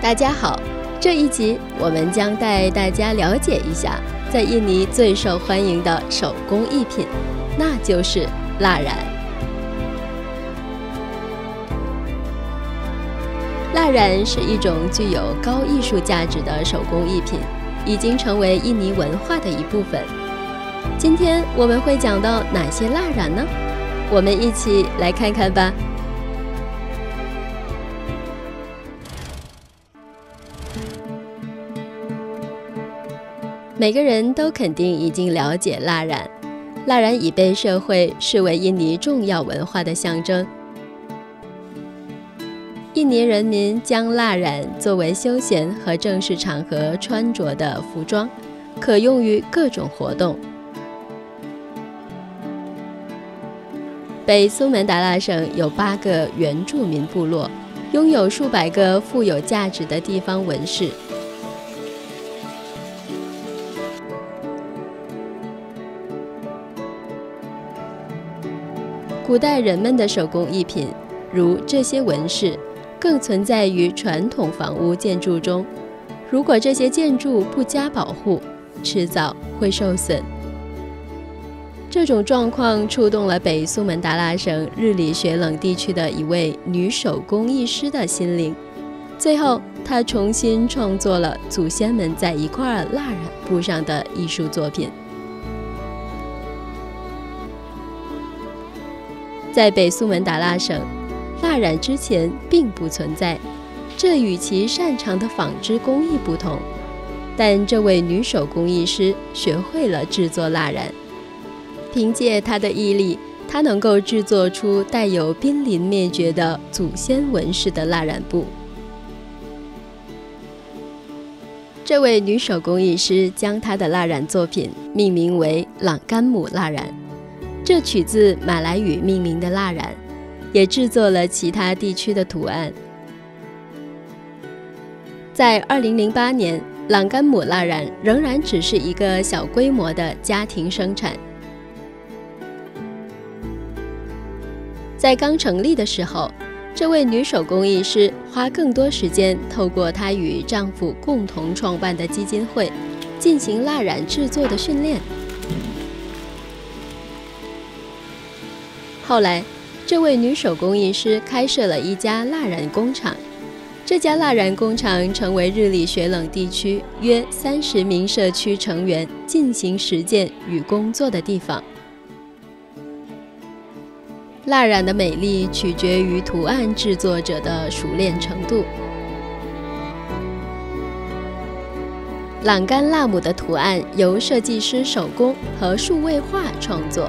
大家好，这一集我们将带大家了解一下在印尼最受欢迎的手工艺品，那就是蜡染。蜡染是一种具有高艺术价值的手工艺品，已经成为印尼文化的一部分。今天我们会讲到哪些蜡染呢？我们一起来看看吧。每个人都肯定已经了解蜡染，蜡染已被社会视为印尼重要文化的象征。印尼人民将蜡染作为休闲和正式场合穿着的服装，可用于各种活动。北苏门答腊省有8个原住民部落，拥有数百个富有价值的地方纹饰。古代人们的手工艺品，如这些纹饰，更存在于传统房屋建筑中。如果这些建筑不加保护，迟早会受损。这种状况触动了北苏门答腊省日里雪冷地区的一位女手工艺师的心灵。最后，她重新创作了祖先们在一块蜡染布上的艺术作品。在北苏门答腊省，蜡染之前并不存在，这与其擅长的纺织工艺不同。但这位女手工艺师学会了制作蜡染，凭借她的毅力，她能够制作出带有濒临灭绝的祖先纹饰的蜡染布。这位女手工艺师将她的蜡染作品命名为朗甘姆蜡染，这取自马来语命名的蜡染，也制作了其他地区的图案。在2008年，朗甘姆蜡染仍然只是一个小规模的家庭生产。在刚成立的时候，这位女手工艺师花更多时间透过她与丈夫共同创办的基金会进行蜡染制作的训练。后来，这位女手工艺师开设了一家蜡染工厂，这家蜡染工厂成为日里雪冷地区约30名社区成员进行实践与工作的地方。蜡染的美丽取决于图案制作者的熟练程度。朗甘辣姆的图案由设计师手工和数位化创作。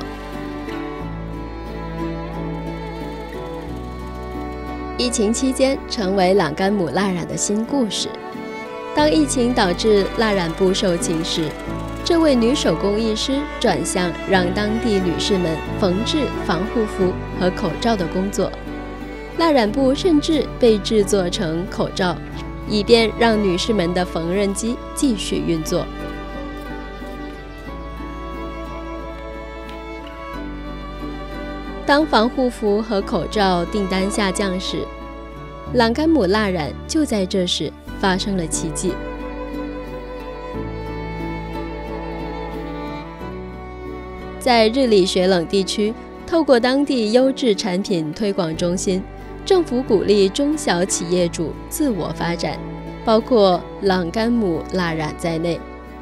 疫情期间成为朗甘姆蜡染的新故事。当疫情导致蜡染布售罄时，这位女手工艺师转向让当地女士们缝制防护服和口罩的工作。蜡染布甚至被制作成口罩，以便让女士们的缝纫机继续运作。当防护服和口罩订单下降时，朗甘姆蜡染就在这时发生了奇迹。在日里雪冷地区，透过当地优质产品推广中心，政府鼓励中小企业主自我发展，包括朗甘姆蜡染在内。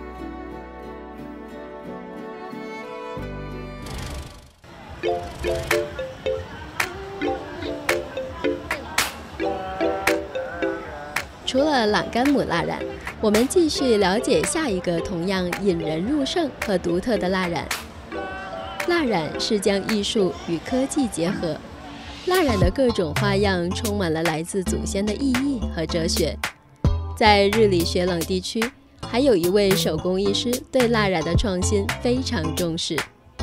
除了朗甘姆蜡染，我们继续了解下一个同样引人入胜和独特的蜡染。蜡染是将艺术与科技结合，蜡染的各种花样充满了来自祖先的意义和哲学。在日里雪冷地区，还有一位手工艺师对蜡染的创新非常重视。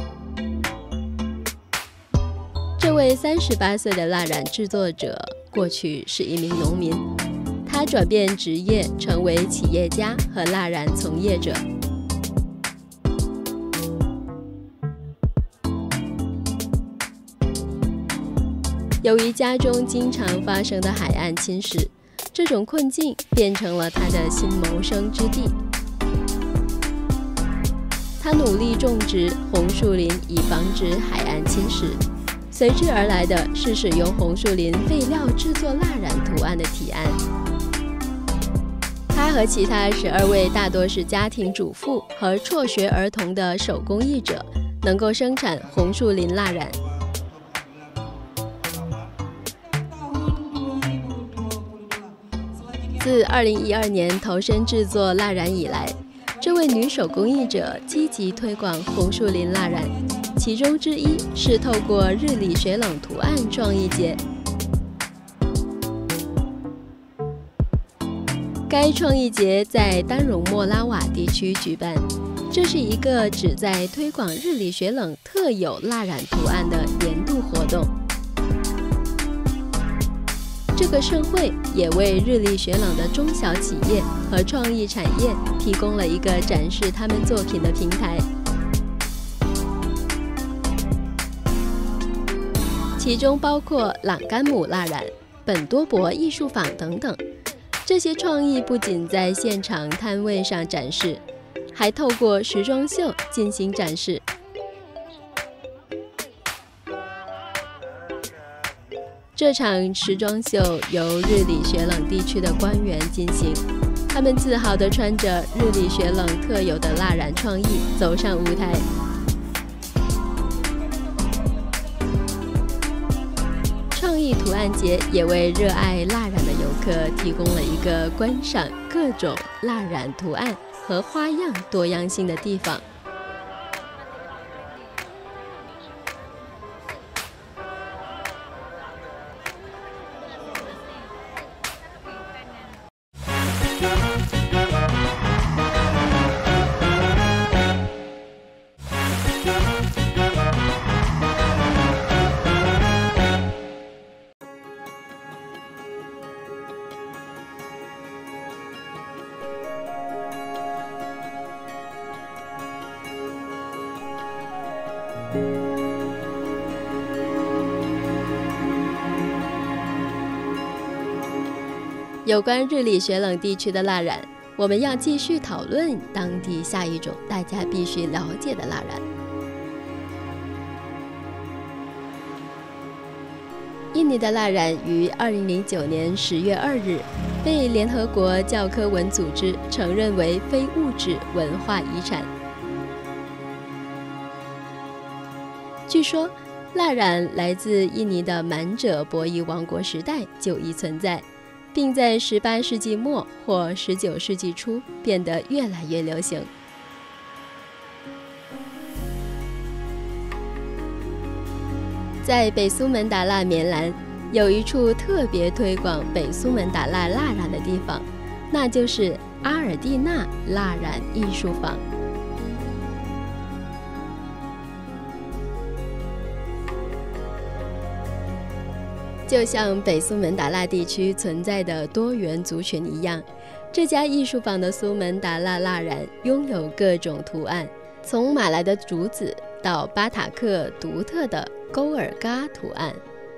这位38岁的蜡染制作者过去是一名农民，他转变职业成为企业家和蜡染从业者。由于家中经常发生的海岸侵蚀， 这种困境变成了他的新谋生之地。他努力种植红树林，以防止海岸侵蚀。随之而来的是使用红树林废料制作蜡染图案的提案。他和其他12位大多是家庭主妇和辍学儿童的手工艺者，能够生产红树林蜡染。自2012年投身制作蜡染以来，这位女手工艺者积极推广红树林蜡染，其中之一是透过日里雪冷图案创意节。该创意节在丹戎莫拉瓦地区举办，这是一个旨在推广日里雪冷特有蜡染图案的年度活动。这个盛会也为日里雪冷的中小企业和创意产业提供了一个展示他们作品的平台。其中包括朗甘姆蜡染、本多博艺术坊等等。这些创意不仅在现场摊位上展示，还透过时装秀进行展示。这场时装秀由日里雪冷地区的官员进行，他们自豪地穿着日里雪冷特有的蜡染创意走上舞台。创意图案节也为热爱蜡染的游客提供了一个观赏各种蜡染图案和花样多样性的地方。有关日里雪冷地区的蜡染，我们要继续讨论当地下一种大家必须了解的蜡染。印尼的蜡染于2009年10月2日被联合国教科文组织承认为非物质文化遗产。据说，蜡染来自印尼的满者伯夷王国时代就已存在，并在18世纪末或19世纪初变得越来越流行。在北苏门答腊棉兰有一处特别推广北苏门答腊蜡染的地方，那就是阿尔蒂纳蜡染艺术坊。就像北苏门答腊地区存在的多元族群一样，这家艺术坊的苏门答腊蜡染拥有各种图案，从马来的竹子到巴塔克独特的勾尔嘎图案。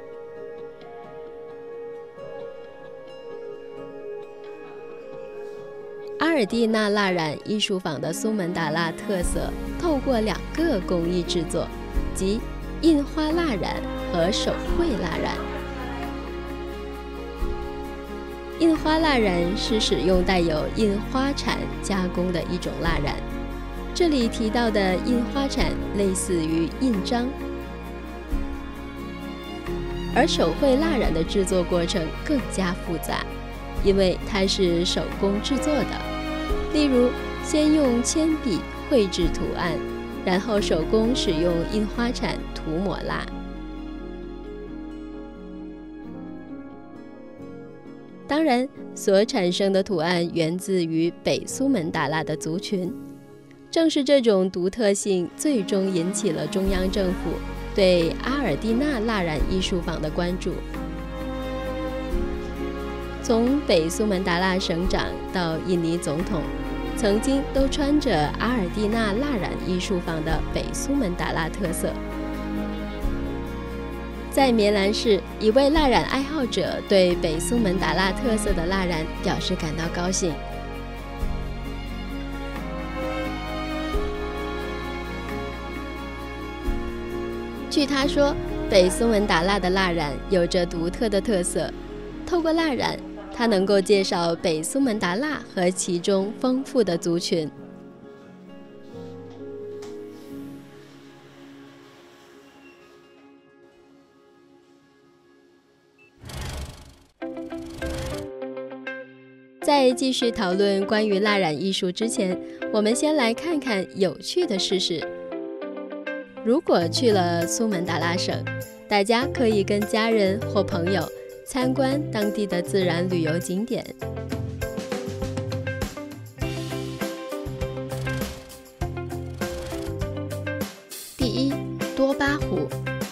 阿尔蒂纳蜡染艺术坊的苏门答腊特色透过2个工艺制作，即印花蜡染和手绘蜡染。印花蜡染是使用带有印花铲加工的一种蜡染，这里提到的印花铲类似于印章，而手绘蜡染的制作过程更加复杂，因为它是手工制作的。例如，先用铅笔绘制图案，然后手工使用印花铲涂抹蜡。当然，所产生的图案源自于北苏门答腊的族群。正是这种独特性，最终引起了中央政府对阿尔蒂纳蜡染艺术坊的关注。从北苏门答腊省长到印尼总统，曾经都穿着阿尔蒂纳蜡染艺术坊的北苏门答腊特色。 在棉兰市，一位蜡染爱好者对北苏门答腊特色的蜡染表示感到高兴。据他说，北苏门答腊的蜡染有着独特的特色，透过蜡染，他能够介绍北苏门答腊和其中丰富的族群。在继续讨论关于蜡染艺术之前，我们先来看看有趣的事实。如果去了苏门答腊省，大家可以跟家人或朋友参观当地的自然旅游景点。第一，多巴湖。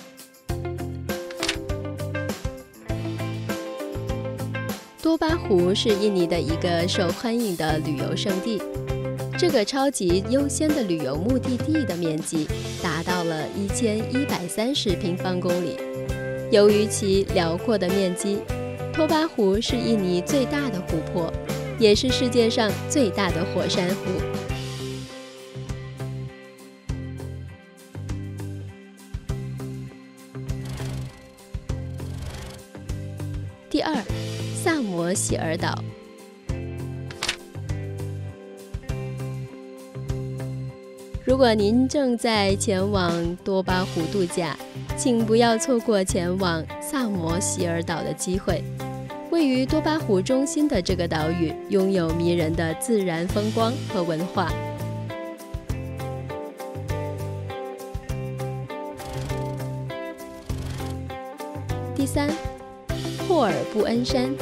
多巴湖是印尼的一个受欢迎的旅游胜地，这个超级优先的旅游目的地的面积达到了1130平方公里。由于其辽阔的面积，多巴湖是印尼最大的湖泊，也是世界上最大的火山湖。第二，萨摩希尔岛。如果您正在前往多巴湖度假，请不要错过前往萨摩希尔岛的机会。位于多巴湖中心的这个岛屿拥有迷人的自然风光和文化。第三，霍尔布恩山。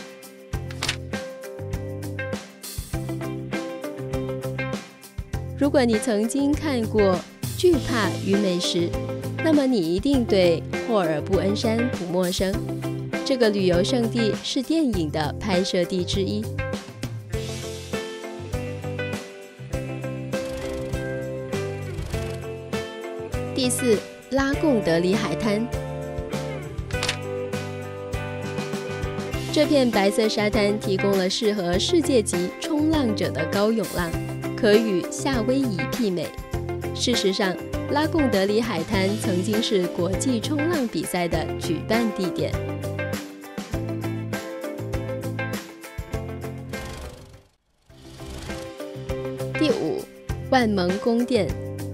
如果你曾经看过《惧怕与美食》，那么你一定对霍尔布恩山不陌生。这个旅游胜地是电影的拍摄地之一。第四，拉贡德里海滩。这片白色沙滩提供了适合世界级冲浪者的高涌浪，可与夏威夷媲美。事实上，拉贡德里海滩曾经是国际冲浪比赛的举办地点。第五，万蒙宫殿。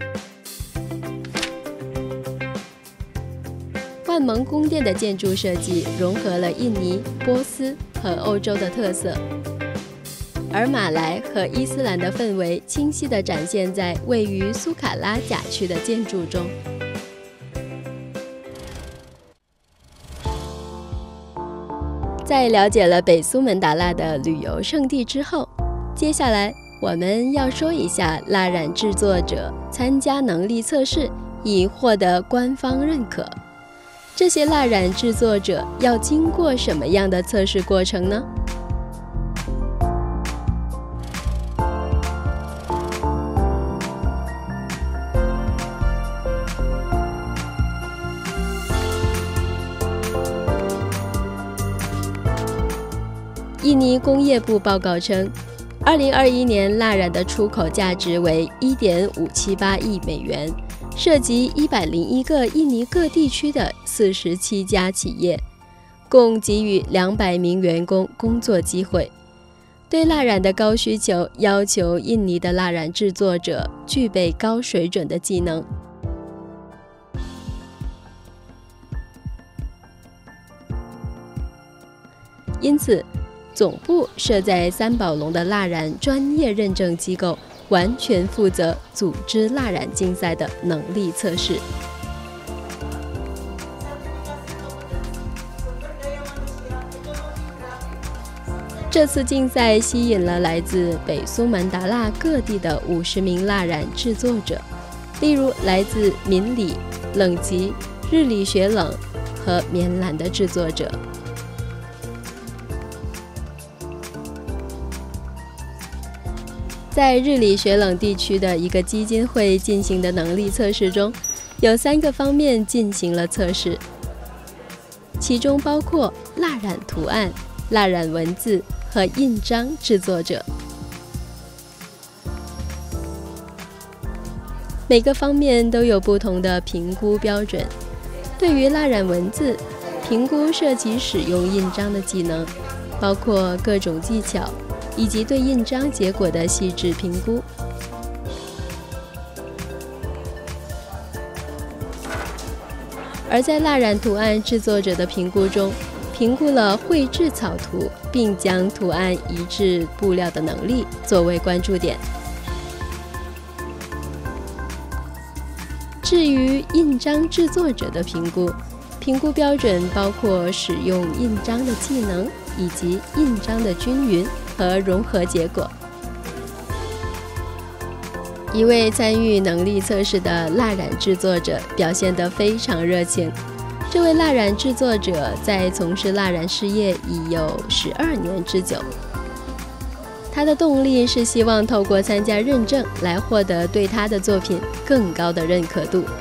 万蒙宫殿的建筑设计融合了印尼、波斯和欧洲的特色，而马来和伊斯兰的氛围清晰地展现在位于苏卡拉甲区的建筑中。在了解了北苏门答腊的旅游胜地之后，接下来我们要说一下蜡染制作者参加能力测试以获得官方认可。这些蜡染制作者要经过什么样的测试过程呢？印尼工业部报告称，2021年蜡染的出口价值为1.578亿美元。涉及101个印尼各地区的47家企业，共给予200名员工工作机会。对蜡染的高需求要求印尼的蜡染制作者具备高水准的技能。因此，总部设在三宝龙的蜡染专业认证机构完全负责组织蜡染竞赛的能力测试。这次竞赛吸引了来自北苏门答腊各地的50名蜡染制作者，例如来自敏里、冷吉、日里雪冷和棉兰的制作者。在日里雪冷地区的一个基金会进行的能力测试中，有3个方面进行了测试。 其中包括蜡染图案、蜡染文字和印章制作者。每个方面都有不同的评估标准。对于蜡染文字，评估涉及使用印章的技能，包括各种技巧，以及对印章结果的细致评估。而在蜡染图案制作者的评估中，评估了绘制草图并将图案移至布料的能力作为关注点。至于印章制作者的评估标准包括使用印章的技能以及印章的均匀和融合结果。一位参与能力测试的蜡染制作者表现得非常热情。这位蜡染制作者在从事蜡染事业已有12年之久。他的动力是希望透过参加认证来获得对他的作品更高的认可度。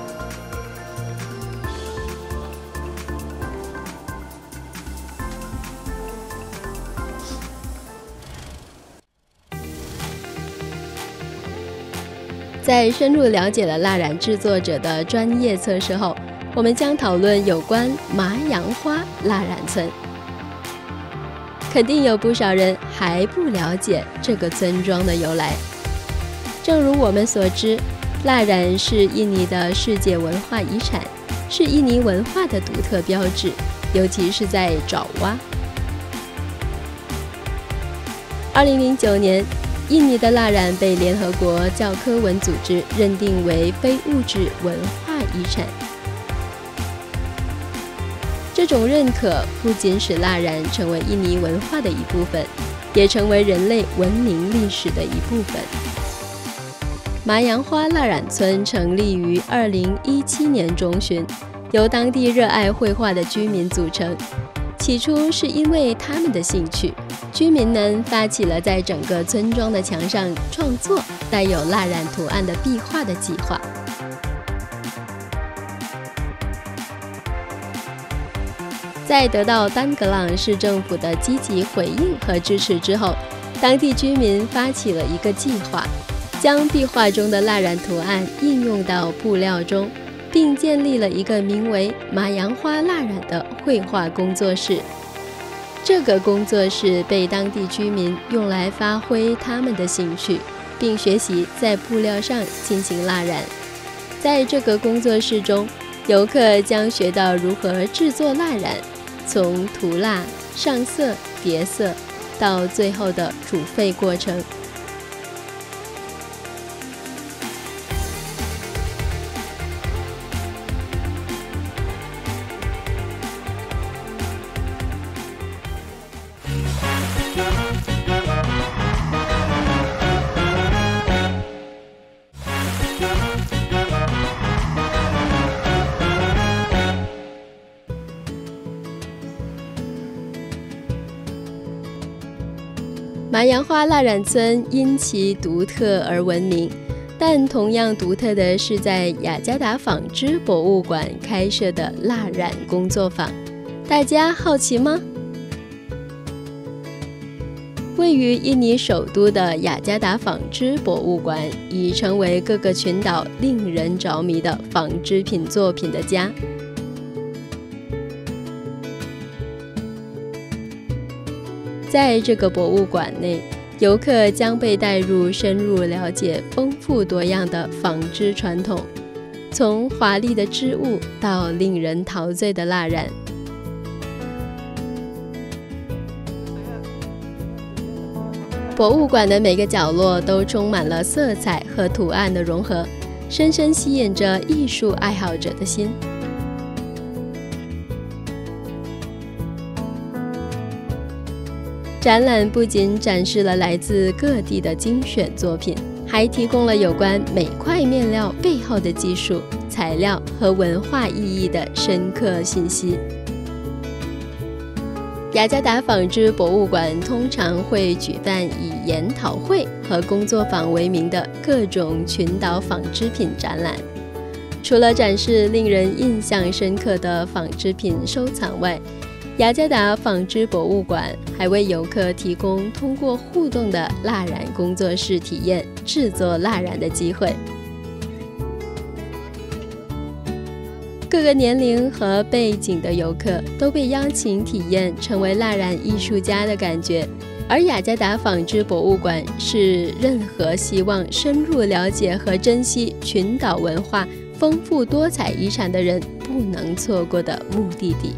在深入了解了蜡染制作者的专业测试后，我们将讨论有关麻杨花蜡染村。肯定有不少人还不了解这个村庄的由来。正如我们所知，蜡染是印尼的世界文化遗产，是印尼文化的独特标志，尤其是在爪哇。2009年，印尼的蜡染被联合国教科文组织认定为非物质文化遗产。这种认可不仅使蜡染成为印尼文化的一部分，也成为人类文明历史的一部分。麻杨花蜡染村成立于2017年中旬，由当地热爱绘画的居民组成。起初是因为他们的兴趣，居民们发起了在整个村庄的墙上创作带有蜡染图案的壁画的计划。在得到丹格朗市政府的积极回应和支持之后，当地居民发起了一个计划，将壁画中的蜡染图案应用到布料中，并建立了一个名为麻杨花蜡染的绘画工作室。这个工作室被当地居民用来发挥他们的兴趣，并学习在布料上进行蜡染。在这个工作室中，游客将学到如何制作蜡染，从涂蜡、上色、叠色到最后的煮沸过程。麻杨花蜡染村因其独特而闻名，但同样独特的是在雅加达纺织博物馆开设的蜡染工作坊。大家好奇吗？位于印尼首都的雅加达纺织博物馆已成为各个群岛令人着迷的纺织品作品的家。在这个博物馆内，游客将被带入深入了解丰富多样的纺织传统，从华丽的织物到令人陶醉的蜡染。博物馆的每个角落都充满了色彩和图案的融合，深深吸引着艺术爱好者的心。展览不仅展示了来自各地的精选作品，还提供了有关每块面料背后的技术、材料和文化意义的深刻信息。雅加达纺织博物馆通常会举办以研讨会和工作坊为名的各种群岛纺织品展览。 除了展示令人印象深刻的纺织品收藏外，雅加达纺织博物馆还为游客提供通过互动的蜡染工作室体验制作蜡染的机会。各个年龄和背景的游客都被邀请体验成为蜡染艺术家的感觉，而雅加达纺织博物馆是任何希望深入了解和珍惜群岛文化丰富多彩遗产的人不能错过的目的地。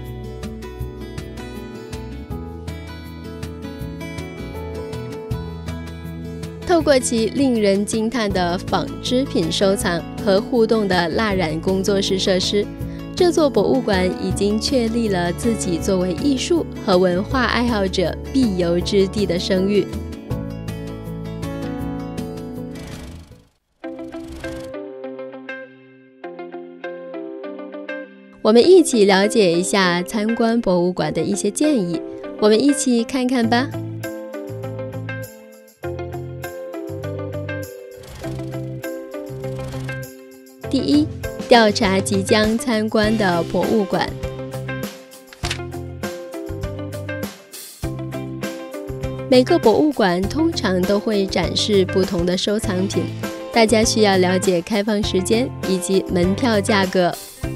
透过其令人惊叹的纺织品收藏和互动的蜡染工作室设施，这座博物馆已经确立了自己作为艺术和文化爱好者必游之地的声誉。我们一起了解一下参观博物馆的一些建议，我们一起看看吧。第一，调查即将参观的博物馆。每个博物馆通常都会展示不同的收藏品，大家需要了解开放时间以及门票价格。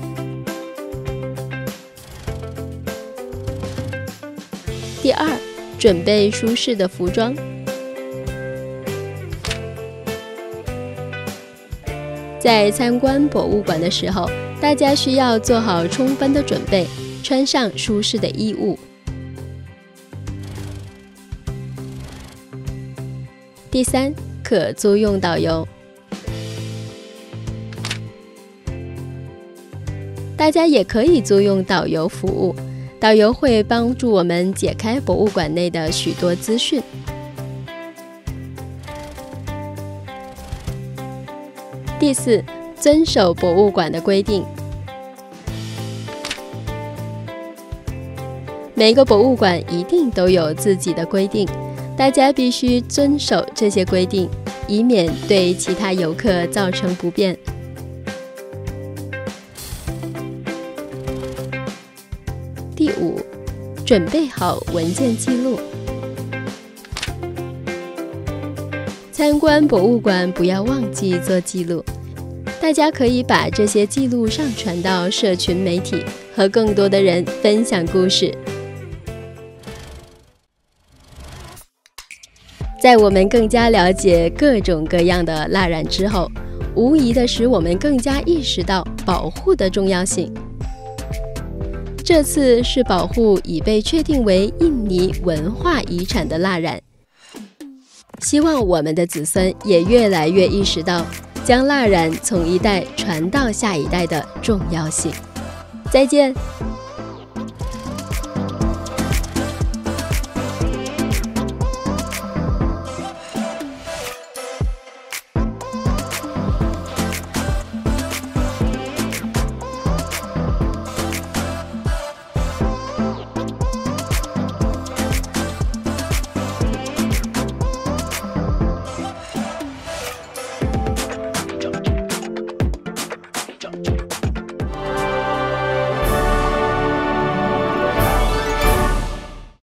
第二，准备舒适的服装。在参观博物馆的时候，大家需要做好充分的准备，穿上舒适的衣物。第三，可租用导游。大家也可以租用导游服务，导游会帮助我们解开博物馆内的许多资讯。第四，遵守博物馆的规定。每个博物馆一定都有自己的规定，大家必须遵守这些规定，以免对其他游客造成不便。第五，准备好文件记录。参观博物馆不要忘记做记录，大家可以把这些记录上传到社群媒体，和更多的人分享故事。在我们更加了解各种各样的蜡染之后，无疑地使我们更加意识到保护的重要性。这次是保护已被确定为印尼文化遗产的蜡染，希望我们的子孙也越来越意识到将蜡染从一代传到下一代的重要性。再见。